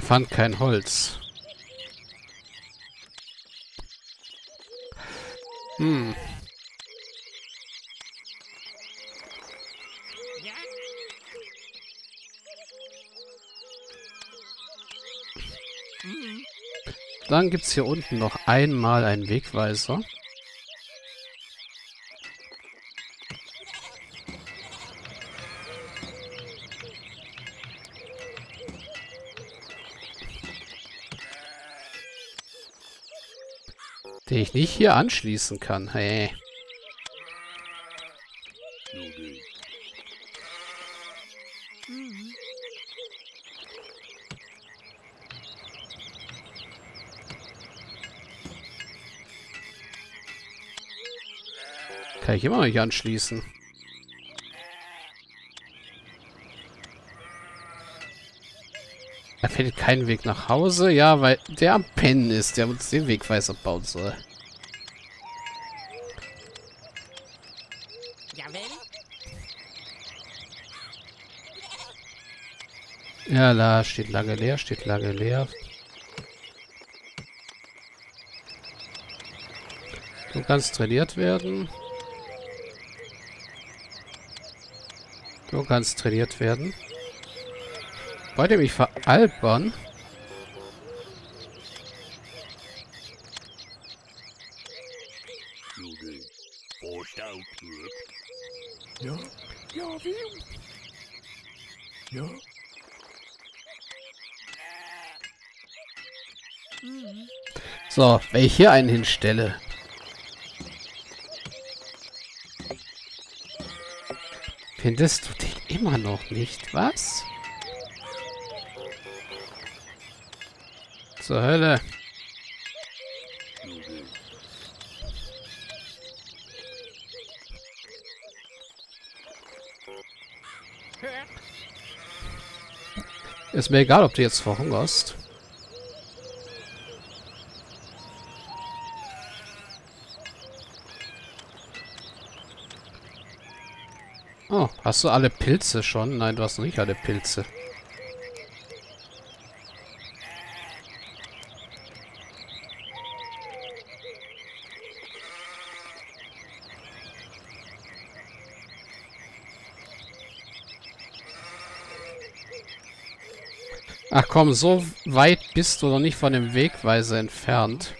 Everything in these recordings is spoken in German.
fand kein Holz. Hm. Dann gibt es hier unten noch einmal einen Wegweiser. Den ich nicht hier anschließen kann. Hey. Kann ich immer noch nicht anschließen. Er findet keinen Weg nach Hause. Ja, weil der am Pennen ist, der uns den Wegweiser bauen soll. Ja, da steht lange leer, steht lange leer. Du kannst trainiert werden. Du kannst trainiert werden. Wollt ihr mich veralbern? Ja, ja, wie? Ja. So, wenn ich hier einen hinstelle. Findest du den immer noch nicht, was? Zur Hölle. Ist mir egal, ob du jetzt verhungerst. Oh, hast du alle Pilze schon? Nein, du hast noch nicht alle Pilze. Ach komm, so weit bist du noch nicht von dem Wegweiser entfernt.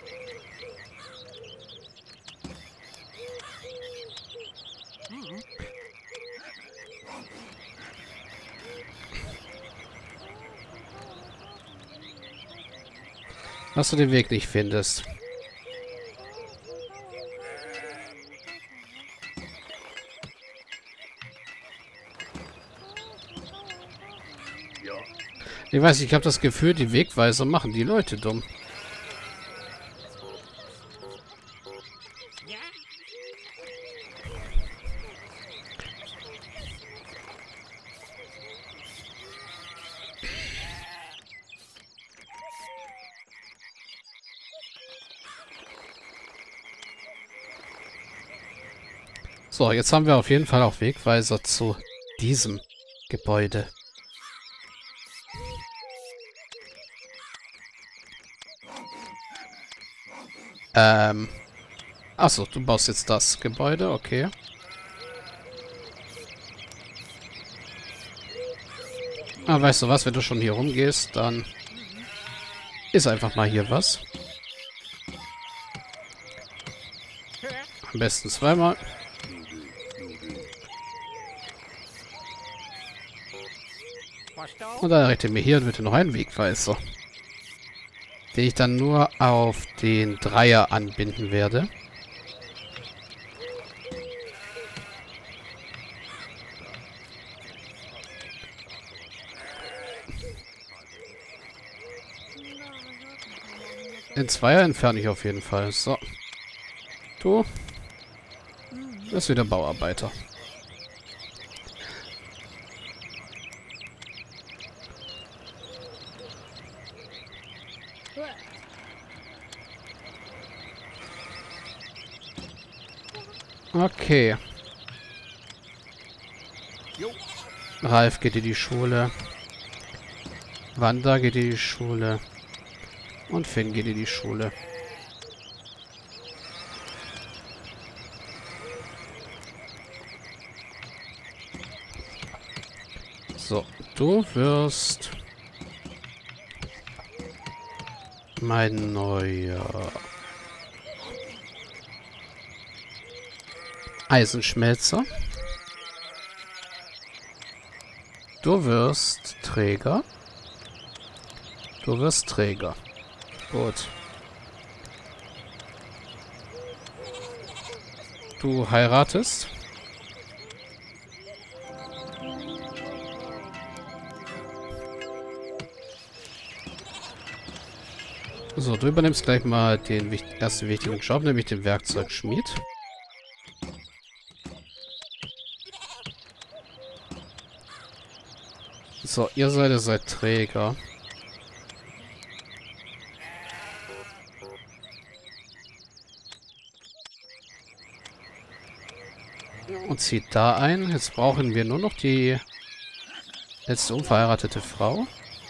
Dass du den Weg nicht findest. Ich weiß nicht, ich habe das Gefühl, die Wegweiser machen die Leute dumm. So, jetzt haben wir auf jeden Fall auch Wegweiser zu diesem Gebäude. Achso, du baust jetzt das Gebäude, okay. Ah, weißt du was, wenn du schon hier rumgehst, dann ist einfach mal hier was. Am besten zweimal. Und dann rette mir hier bitte noch einen Wegweiser. Den ich dann nur auf den Dreier anbinden werde. Den Zweier entferne ich auf jeden Fall. So. Du. Das ist wieder Bauarbeiter. Okay. Ralf geht in die Schule. Wanda geht in die Schule. Und Finn geht in die Schule. So, du wirst mein neuer Eisenschmelzer. Du wirst Träger. Du wirst Träger. Gut. Du heiratest. So, du übernimmst gleich mal den ersten wichtigen Job, nämlich den Werkzeugschmied. So, ihr seid Träger. Und zieht da ein. Jetzt brauchen wir nur noch die letzte unverheiratete Frau.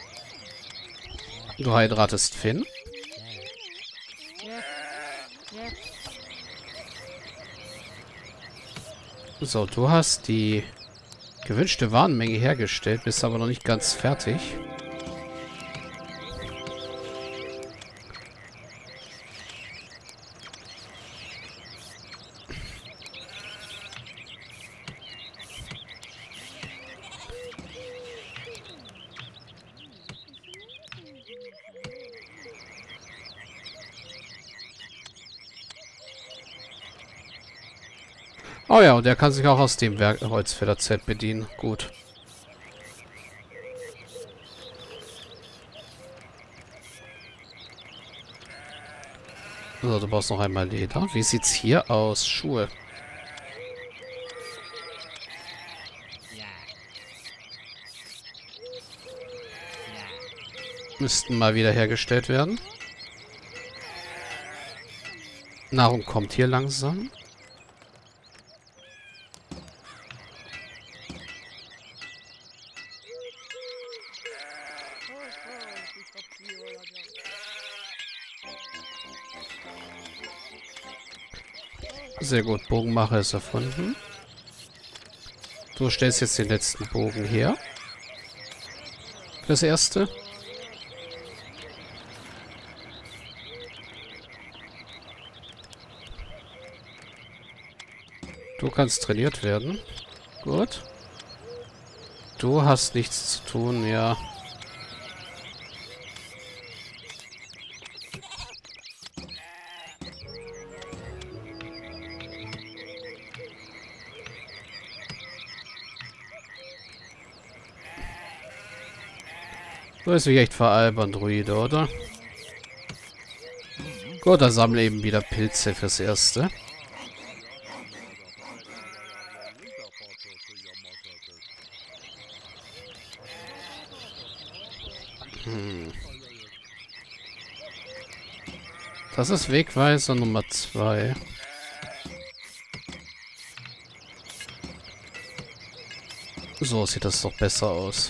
Du heiratest Finn. So, du hast die gewünschte Warenmenge hergestellt, bist aber noch nicht ganz fertig. Oh ja, und er kann sich auch aus dem Holzfäller-Set bedienen. Gut. So, du brauchst noch einmal Leder. Wie sieht's hier aus? Schuhe. Müssten mal wieder hergestellt werden. Nahrung kommt hier langsam. Sehr gut, Bogenmacher ist erfunden. Du stellst jetzt den letzten Bogen her. Das erste. Du kannst trainiert werden. Gut. Du hast nichts zu tun, ja. Du bist mich echt veralbern, Druide, oder? Gut, dann sammle eben wieder Pilze fürs Erste. Das ist Wegweiser Nummer 2. So sieht das doch besser aus.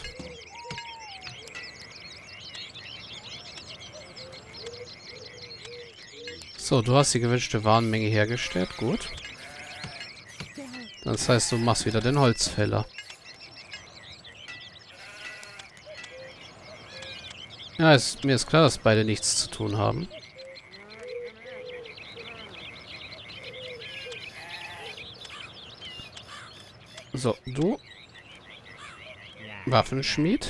So, du hast die gewünschte Warenmenge hergestellt. Gut. Das heißt, du machst wieder den Holzfäller. Ja, mir ist klar, dass beide nichts zu tun haben. So, du. Waffenschmied.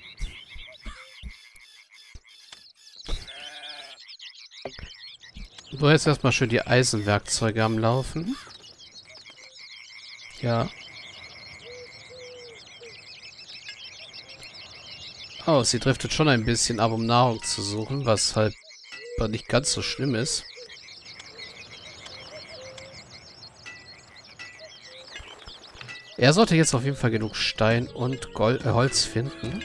Du hältst erstmal schön die Eisenwerkzeuge am Laufen. Ja. Oh, sie driftet schon ein bisschen ab, um Nahrung zu suchen, was halt nicht ganz so schlimm ist. Er sollte jetzt auf jeden Fall genug Stein und Holz finden.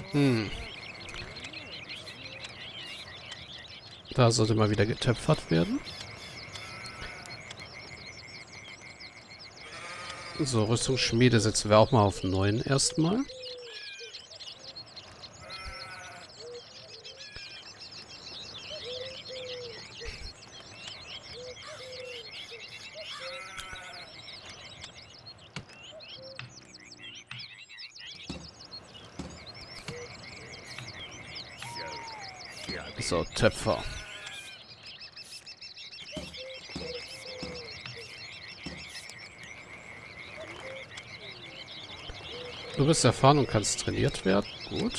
Hm. Da sollte mal wieder getöpfert werden. So, Rüstungsschmiede setzen wir auch mal auf 9 erstmal. So, Töpfer. Du bist erfahren und kannst trainiert werden. Gut.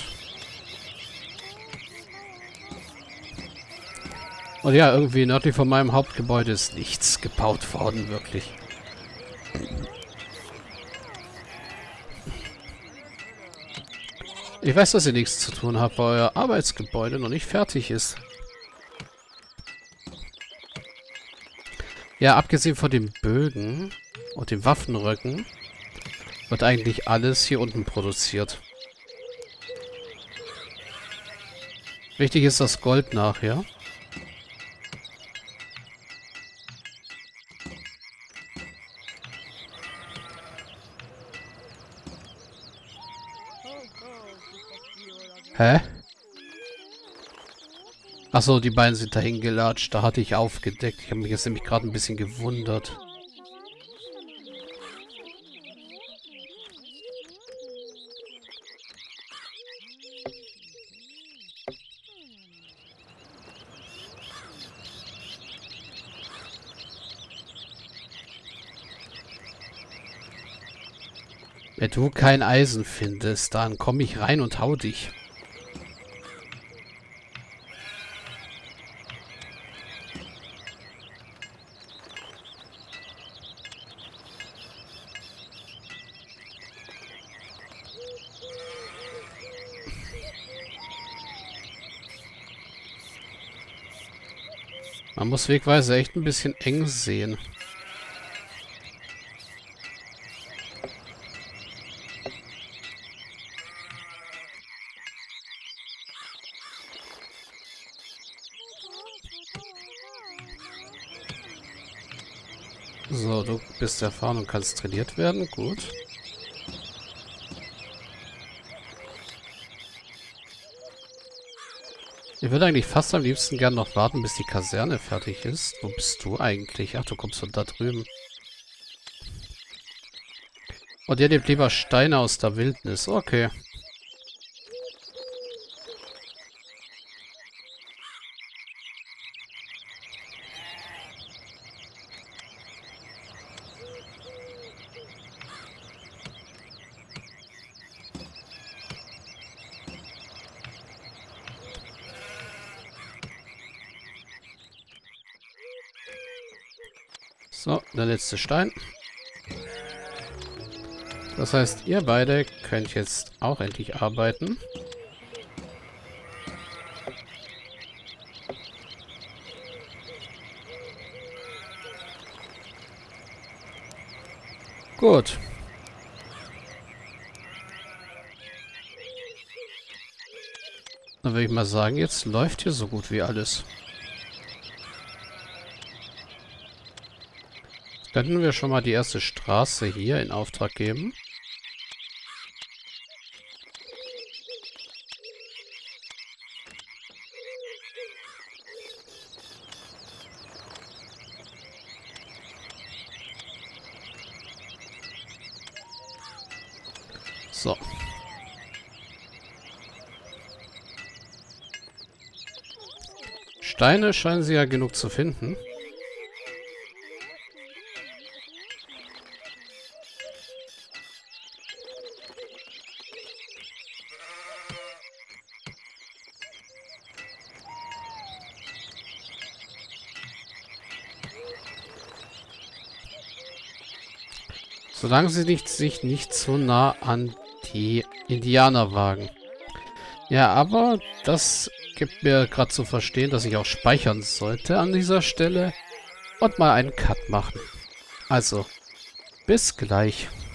Und ja, irgendwie nördlich von meinem Hauptgebäude ist nichts gebaut worden, wirklich. Ich weiß, dass ihr nichts zu tun habt, weil euer Arbeitsgebäude noch nicht fertig ist. Ja, abgesehen von den Bögen und den Waffenröcken wird eigentlich alles hier unten produziert. Wichtig ist das Gold nachher. Hä? Achso, die beiden sind dahin gelatscht. Da hatte ich aufgedeckt. Ich habe mich jetzt nämlich gerade ein bisschen gewundert. Wenn du kein Eisen findest, dann komme ich rein und hau dich. Man muss wegweise echt ein bisschen eng sehen. So, du bist erfahren und kannst trainiert werden. Gut. Ich würde eigentlich fast am liebsten gern noch warten, bis die Kaserne fertig ist. Wo bist du eigentlich? Ach, du kommst von da drüben. Und ihr nehmt lieber Steine aus der Wildnis. Okay. So, der letzte Stein. Das heißt, ihr beide könnt jetzt auch endlich arbeiten. Gut. Dann würde ich mal sagen, jetzt läuft hier so gut wie alles. Jetzt könnten wir schon mal die erste Straße hier in Auftrag geben. So. Steine scheinen sie ja genug zu finden. Solange sie sich nicht zu nah an die Indianer wagen. Ja, aber das gibt mir gerade zu verstehen, dass ich auch speichern sollte an dieser Stelle und mal einen Cut machen. Also, bis gleich.